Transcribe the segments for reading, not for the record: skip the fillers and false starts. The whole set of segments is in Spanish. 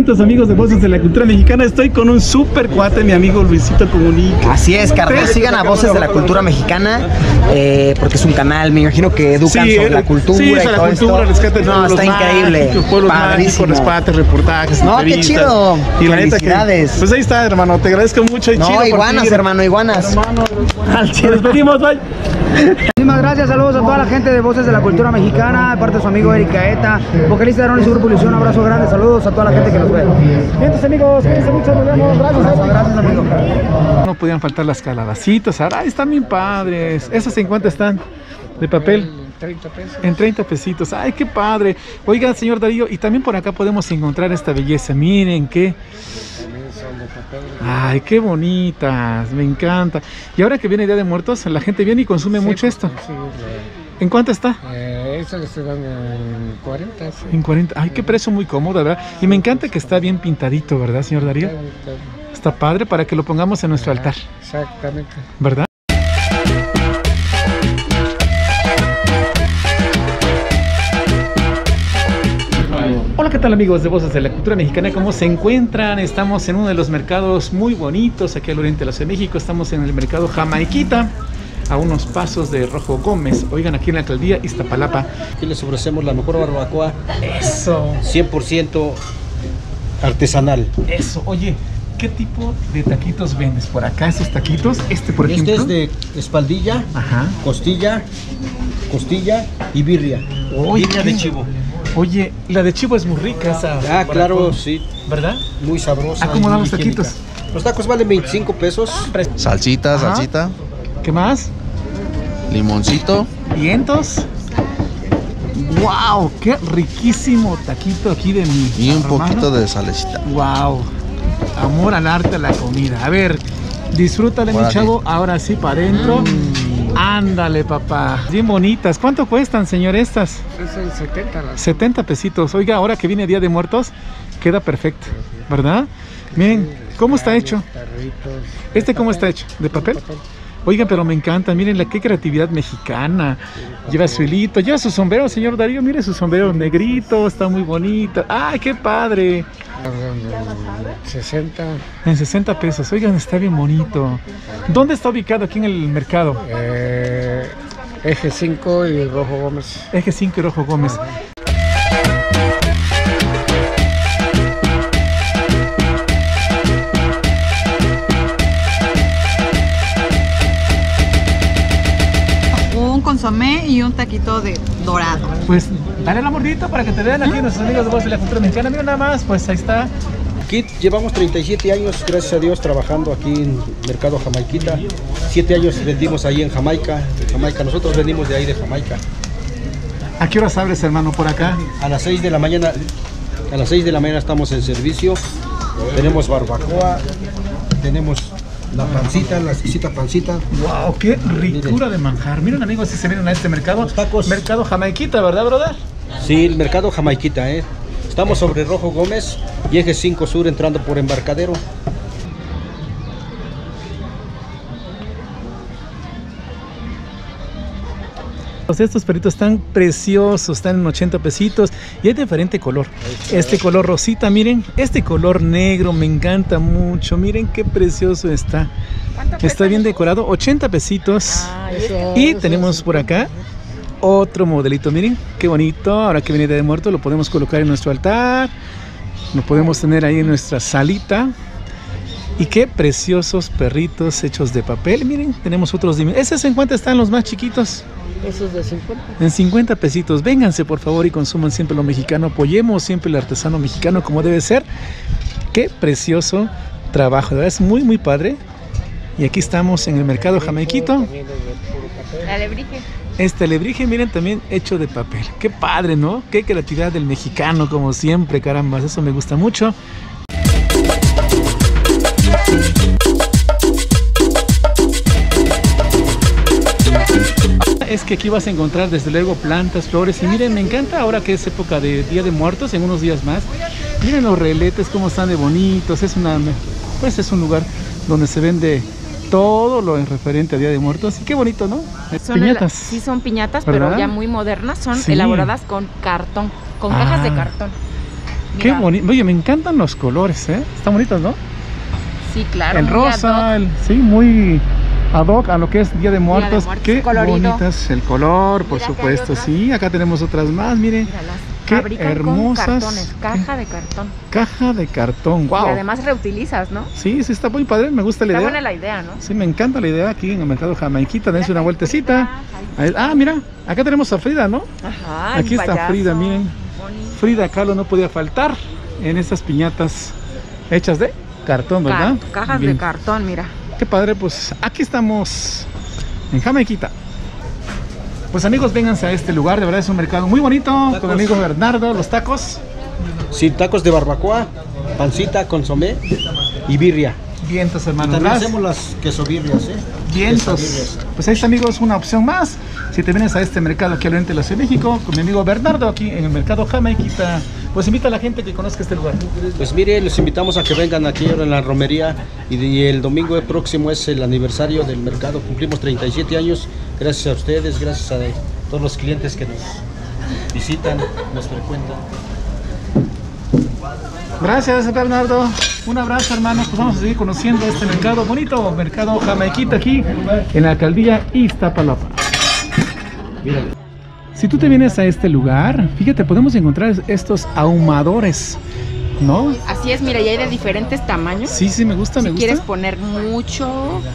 taquitos, amigos de Voces de la Cultura Mexicana. Estoy con un super cuate, mi amigo Luisito Comunica. Así es, carnal. Sigan a Voces de la Cultura Mexicana, porque es un canal, me imagino que educan sobre la cultura, sí, y todo la cultura, esto. No, está increíble. Padrísimo. Los pates, reportajes, no, qué chido. Y la neta que, pues ahí está, hermano. Te agradezco mucho. Y no, chido iguanas, hermano, iguanas. Nos despedimos, bye. Muchísimas gracias, saludos a toda la gente de Voces de la Cultura Mexicana, de parte de su amigo Eric Gaeta, vocalista de Aaron y su grupo Ilusión. Un abrazo grande, saludos a toda la gente que nos ve. Bien, amigos, cuídense mucho, nos vemos. Gracias, amigo. No podían faltar las calabacitas, ahora están bien padres. ¿Esas en cuánto están? ¿De papel? 30 pesos. En 30 pesitos. Ay, qué padre. Oiga, señor Darío, y también por acá podemos encontrar esta belleza. Miren qué. Ay, qué bonitas, me encanta. Y ahora que viene Día de Muertos, la gente viene y consume mucho esto. Sí, ¿En cuánto está? Eso le estoy dando en 40. Sí. En 40. Ay, qué precio muy cómodo, ¿verdad? Y me encanta que está bien pintadito, ¿verdad, señor Darío? Está padre para que lo pongamos en nuestro altar. Exactamente. ¿Verdad? Hola, ¿qué tal, amigos de Voces de la Cultura Mexicana? ¿Cómo se encuentran? Estamos en uno de los mercados muy bonitos aquí al oriente de la Ciudad de México. Estamos en el mercado Jamaiquita, a unos pasos de Rojo Gómez. Oigan, aquí en la alcaldía Iztapalapa. Aquí les ofrecemos la mejor barbacoa. Eso. 100% artesanal. Eso. Oye, ¿qué tipo de taquitos vendes por acá? Esos taquitos, por ejemplo. Este es de espaldilla, ajá, costilla y birria. Oye, birria de chivo. Oye, la de chivo es muy rica esa. Ah, claro, sí. ¿Verdad? Muy sabrosa. ¿A cómo dan los taquitos? Los tacos valen 25 pesos. Salsita, ajá, salsita. ¿Qué más? Limoncito. ¿Vientos? ¡Wow! ¡Qué riquísimo taquito aquí de mi Y un hermano! poquito de salecita. ¡Wow! Amor al arte, a la comida. A ver, disfrútale, mi chavo. Ahora sí, para adentro. Ándale, papá. Bien bonitas. ¿Cuánto cuestan, señor, estas? Es el 70. 70 pesitos. Oiga, ahora que viene Día de Muertos, queda perfecto, ¿verdad? Miren, ¿cómo está hecho? ¿Este cómo está hecho? ¿De papel? Oiga, pero me encanta. Miren qué creatividad mexicana. Lleva su hilito, lleva su sombrero, señor Darío. Mire su sombrero negrito, está muy bonito. ¡Ay, qué padre! 60. En 60 pesos. Oigan, está bien bonito. ¿Dónde está ubicado aquí en el mercado? Eje 5 y Rojo Gómez. Eje 5 y Rojo Gómez. Un consomé y un taquito de dorado. Pues dale la mordita para que te vean aquí nuestros amigos de Voz de la Cultura Mexicana. Mira nada más, pues ahí está. Aquí llevamos 37 años, gracias a Dios, trabajando aquí en Mercado Jamaiquita. 7 años vendimos ahí en Jamaica. Nosotros venimos de ahí de Jamaica. ¿A qué horas abres, hermano, por acá? A las 6 de la mañana. A las 6 de la mañana estamos en servicio. Tenemos barbacoa, tenemos la pancita, la exquisita pancita. ¡Wow! ¡Qué ricura de manjar! Miren, amigos, si se vienen a este mercado. Los tacos. Mercado Jamaiquita, ¿verdad, brother? Sí, el Mercado Jamaiquita, Estamos sobre Rojo Gómez y Eje 5 Sur, entrando por Embarcadero. Estos perritos están preciosos, están en 80 pesitos y hay diferente color. Este color rosita, miren, este color negro me encanta mucho. Miren qué precioso está. Está bien decorado, 80 pesitos. Y tenemos por acá otro modelito, miren, qué bonito. Ahora que viene Día de Muertos lo podemos colocar en nuestro altar. Lo podemos tener ahí en nuestra salita. Y qué preciosos perritos hechos de papel. Miren, tenemos otros. ¿Esos en cuánto están los más chiquitos? Esos de 50. En 50 pesitos. Vénganse, por favor, y consuman siempre lo mexicano. Apoyemos siempre el artesano mexicano como debe ser. Qué precioso trabajo. De verdad, es muy, muy padre. Y aquí estamos en el mercado Jamaiquito. La alebrije. Este alebrije, miren, también hecho de papel. Qué padre, ¿no? Qué creatividad del mexicano, como siempre, caramba. Eso me gusta mucho. Es que aquí vas a encontrar desde luego plantas, flores. Y miren, me encanta ahora que es época de Día de Muertos, en unos días más. Miren los reletes, cómo están de bonitos. Es un lugar donde se vende todo lo referente a Día de Muertos. Y qué bonito, ¿no? Piñatas. Sí, son piñatas, ¿verdad? pero ya muy modernas. Son Sí. elaboradas con cartón, con cajas de cartón. Qué bonito. Oye, me encantan los colores, ¿eh? Están bonitos, ¿no? Sí, claro. El muy rosa, ad hoc. sí, muy ad hoc a lo que es Día de Muertos. Muertos, Qué colorido. bonitas el color, por Mira, acá hay supuesto. otras. Sí, acá tenemos otras más, miren. Míralas. Qué Fabrican hermosas. con cartones, caja de cartón. Caja de cartón, wow. Y además reutilizas, ¿no? Sí, sí, está muy padre, me gusta la Está idea. buena la idea, ¿no? Sí, me encanta la idea aquí en el mercado Jamaiquita. Dense una Mira, vueltecita. Ahí- Ah, mira, acá tenemos a Frida, ¿no? Ajá. Aquí el está payaso. Frida, miren. Bonito. Frida Kahlo no podía faltar en estas piñatas hechas de cartón, ¿verdad? Cajas Bien. de cartón, mira. Qué padre, pues aquí estamos en Jamaiquita. Pues amigos, vénganse a este lugar, de verdad es un mercado muy bonito. Con mi amigo Bernardo, los tacos. Sí, tacos de barbacoa, pancita, consomé y birria. Vientos, hermanos. También ¿verdad? hacemos las quesobirrias, ¿eh? Vientos. Quesabirrias. Pues ahí está, amigos, una opción más. Si te vienes a este mercado aquí al oriente de la Ciudad de México, con mi amigo Bernardo aquí en el mercado Jamaiquita, pues invita a la gente que conozca este lugar. Pues mire, los invitamos a que vengan aquí ahora en la romería y el domingo próximo es el aniversario del mercado, cumplimos 37 años, gracias a ustedes, gracias a todos los clientes que nos visitan, nos frecuentan. Gracias, Bernardo. Un abrazo, hermanos. Pues vamos a seguir conociendo este mercado bonito, mercado Jamaiquita aquí en la alcaldía Iztapalapa. Si tú te vienes a este lugar, fíjate, podemos encontrar estos ahumadores, ¿no? Así es, mira, y hay de diferentes tamaños. Sí, sí, me gusta, me Si gusta. quieres poner mucho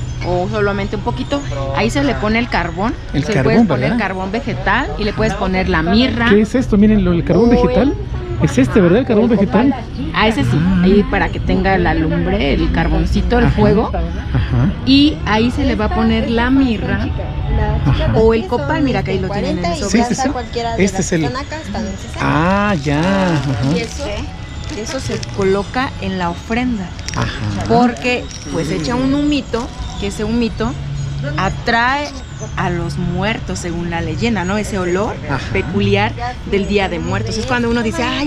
o solamente un poquito, ahí se le pone el carbón. El se le carbón, puedes poner ¿verdad? carbón vegetal y le puedes poner la mirra. ¿Qué es esto? Miren, el carbón Uy. vegetal. Es este, ¿verdad? El carbón vegetal. A ese sí, ahí para que tenga la lumbre, el carboncito, el Ajá. fuego. Ajá. Y ahí se le va a poner la mirra Ajá. o el copal, mira que ahí lo tienen en el Sí, sobre. sí, sí. Cualquiera de Este las es el- que están acá están en 60. Ah, ya. Y Ajá. eso se coloca en la ofrenda. Ajá. Porque pues echa un humito, que ese humito atrae a los muertos según la leyenda, ¿no? Ese olor Ajá. peculiar del Día de Muertos. Es cuando uno dice, ay,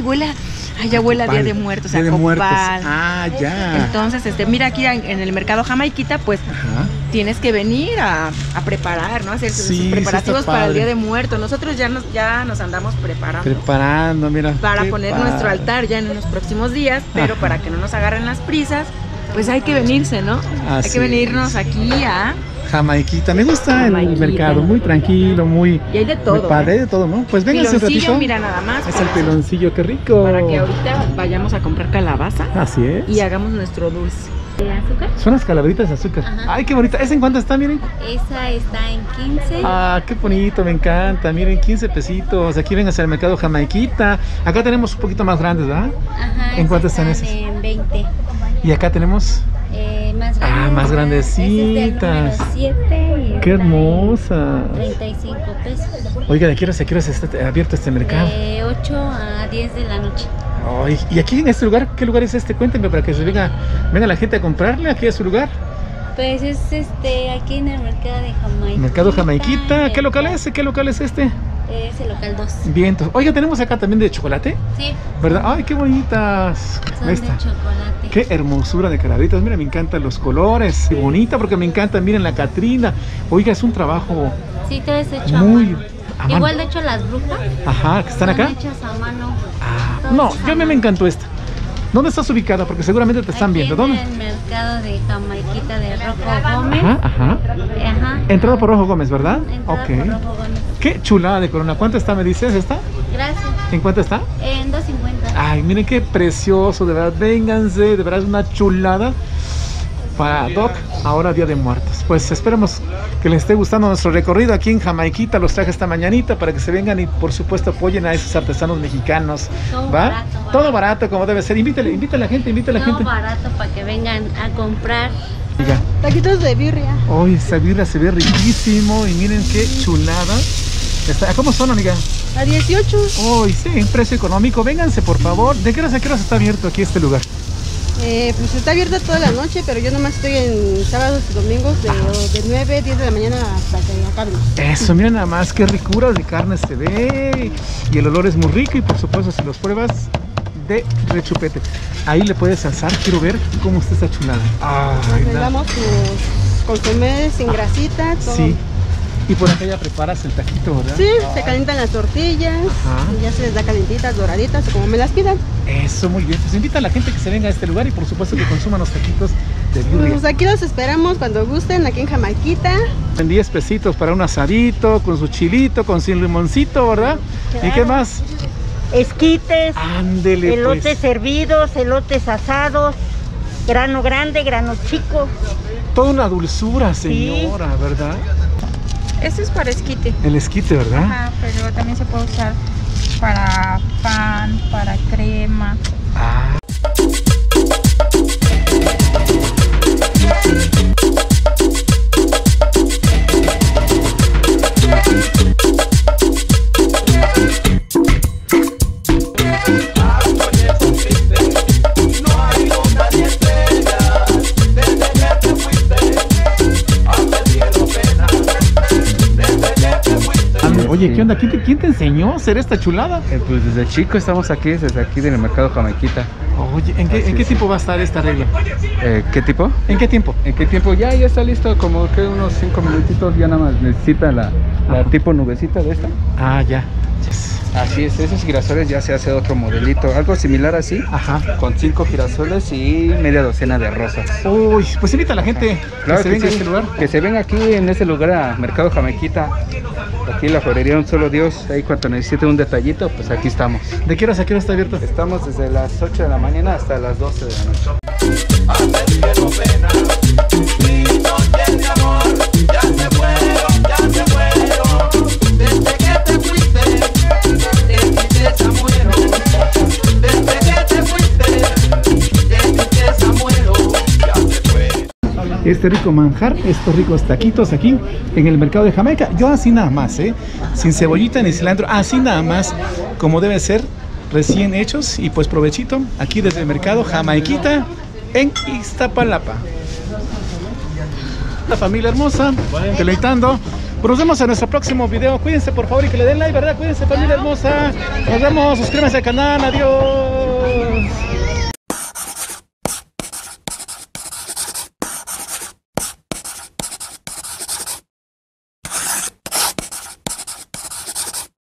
ya huele a Día de Muertos, Día a de Muertos. copal. Ah, ya. Entonces, mira aquí en el mercado Jamaiquita, pues Ajá. tienes que venir a preparar, ¿no? Hacer sus Sí, sí preparativos está para el padre. Día de Muertos. Nosotros ya nos andamos preparando Preparando, mira. para qué poner padre. nuestro altar ya en unos próximos días, pero Ajá. para que no nos agarren las prisas, pues hay que venirse, ¿no? Hay Así que venirnos aquí a... Jamaiquita, me gusta Jamaiquita. el mercado, muy tranquilo, muy, Y hay de muy todo, padre, ¿eh? de todo, ¿no? Pues venga un Piloncillo, ratito. mira nada más. Es el piloncillo, qué rico. Para que ahorita vayamos a comprar calabaza Así es. y hagamos nuestro dulce. azúcar? Son las calaveritas de azúcar. Ajá. Ay, qué bonita. ¿Esa en cuánto está, miren? Esa está en 15. Ah, qué bonito, me encanta. Miren, 15 pesitos. Aquí vengas al mercado Jamaiquita. Acá tenemos un poquito más grandes, ¿verdad? Ajá. ¿En cuánto están esas? esas? En 20. Y acá tenemos. Más Ah, grandes. más grandecitas. Esa es del número 7 y Qué está en hermosa. 35 pesos. Oiga, ¿de qué horas está abierto este mercado? De 8 a 10 de la noche. Ay, y aquí en este lugar, ¿qué lugar es este? Cuéntenme para que se venga la gente a comprarle aquí a su lugar. Pues es aquí en el mercado de Jamaiquita. Mercado Jamaiquita. ¿Qué local el- es? ¿Qué local es este? Es el local 2. Vientos. Oiga, tenemos acá también de chocolate, Sí, ¿verdad? Ay, qué bonitas. son Ahí de está. chocolate. Qué hermosura de calaveritas. Mira, me encantan los colores. Qué bonita porque me encanta. Miren la Catrina. Oiga, es un trabajo Sí, todo es hecho muy a mano. a mano. Igual de hecho las brujas Ajá, que están son acá. hechas a mano. Ah, Todo no, es a yo a mí me mano. encantó esta. ¿Dónde estás ubicada? Porque seguramente te están Aquí viendo. ¿Dónde? En el mercado de Jamaiquita de Rojo Gómez. Ajá, ajá. Ajá. Entrada por Rojo Gómez, ¿verdad? Entrada Ok. por Rojo Gómez. Qué chulada de corona. ¿Cuánto está, me dices, esta? Gracias. ¿En cuánto está? En 2.50. Ay, miren qué precioso, de verdad, vénganse, de verdad es una chulada para Doc, ahora Día de Muertos. Pues esperemos que les esté gustando nuestro recorrido aquí en Jamaiquita, los traje esta mañanita para que se vengan y por supuesto apoyen a esos artesanos mexicanos, Todo ¿va? barato. Todo barato como debe ser, invita a la gente, Todo gente. barato para que vengan a comprar. Diga, Taquitos de birria. hoy esa birria se ve riquísimo y miren qué chulada. ¿Cómo son, amiga? A 18. Hoy sí, en precio económico, vénganse por favor. ¿De qué horas a qué horas está abierto aquí este lugar? Pues está abierta toda la noche, pero yo nomás estoy en sábados y domingos de 9, 10 de la mañana hasta que acaben. Eso, miren nada más, qué ricura de carne se ve. Y el olor es muy rico y por supuesto si los pruebas de rechupete. Ahí le puedes alzar, quiero ver cómo está esta chulada. Ay, Le damos sus consomés sin grasita, todo. sí. Y por acá ya preparas el taquito, ¿verdad? Sí, se calientan las tortillas. Ajá. Y ya se les da calentitas, doraditas o como me las pidan. Eso, muy bien. Pues invita a la gente que se venga a este lugar y por supuesto que consuman los taquitos de birria. Pues aquí los esperamos cuando gusten, aquí en Jamaiquita. En 10 pesitos para un asadito, con su chilito, con su limoncito, ¿verdad? Claro. ¿Y qué más? Esquites, Ándele, elotes pues. hervidos, elotes asados, grano grande, grano chico. Toda una dulzura, señora, ¿verdad? Este es para esquite. El esquite, ¿verdad? Ajá, pero también se puede usar para pan, para crema. Ah. Oye, ¿qué onda? ¿Quién te enseñó a hacer esta chulada? Pues desde chico estamos aquí, desde aquí del mercado Jamaiquita. Oye, ¿en qué tiempo va a estar esta regla? ¿Qué tipo? ¿En qué tiempo? ¿En qué tiempo? Ya está listo, como que unos 5 minutitos, ya nada más necesita la tipo nubecita de esta. Ah, ya. Así es, esos girasoles ya se hace otro modelito, algo similar así. Ajá. Con 5 girasoles y media docena de rosas. Uy, pues invita a la gente Claro que se venga a este lugar. Que se venga aquí en este lugar a Mercado Jamaiquita. Aquí en la florería Un Solo Dios. Ahí cuando necesite un detallito, pues aquí estamos. ¿De qué hora a qué hora está abierto? Estamos desde las 8 de la mañana hasta las 12 de la noche. Este rico manjar, estos ricos taquitos aquí en el mercado de Jamaica. Yo así nada más, sin cebollita ni cilantro, así nada más como debe ser, recién hechos. Y pues provechito aquí desde el mercado Jamaiquita en Iztapalapa. La familia hermosa, deleitando. Pues nos vemos en nuestro próximo video. Cuídense por favor y que le den like, ¿verdad? Cuídense, familia hermosa. Nos vemos, suscríbanse al canal, adiós.